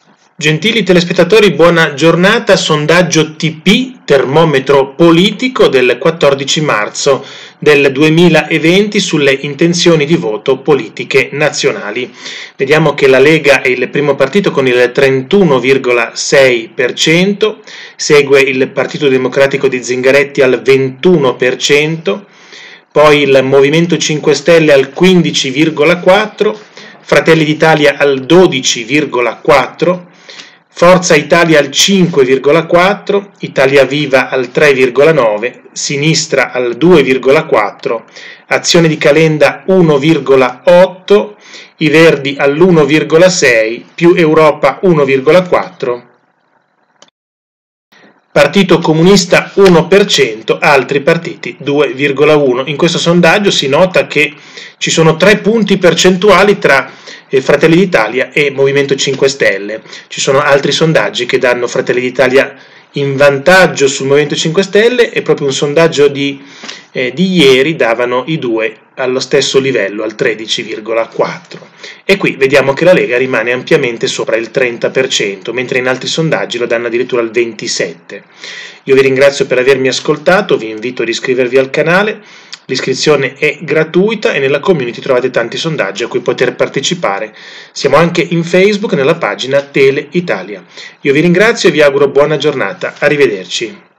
Gentili telespettatori, buona giornata. Sondaggio TP, termometro politico del 14 marzo del 2020 sulle intenzioni di voto politiche nazionali. Vediamo che la Lega è il primo partito con il 31,6%, segue il Partito Democratico di Zingaretti al 21%, poi il Movimento 5 Stelle al 15,4%, Fratelli d'Italia al 12,4%, Forza Italia al 5,4%, Italia Viva al 3,9%, Sinistra al 2,4%, Azione di Calenda 1,8%, i Verdi all'1,6%, più Europa 1,4%, Partito Comunista 1%, altri partiti 2,1%. In questo sondaggio si nota che ci sono 3 punti percentuali tra Fratelli d'Italia e Movimento 5 Stelle. Ci sono altri sondaggi che danno Fratelli d'Italia in vantaggio sul Movimento 5 Stelle e proprio un sondaggio di ieri davano i due allo stesso livello, al 13,4%. E qui vediamo che la Lega rimane ampiamente sopra il 30%, mentre in altri sondaggi lo danno addirittura al 27%. Io vi ringrazio per avermi ascoltato, vi invito ad iscrivervi al canale, l'iscrizione è gratuita e nella community trovate tanti sondaggi a cui poter partecipare. Siamo anche in Facebook nella pagina Tele Italia. Io vi ringrazio e vi auguro buona giornata, arrivederci.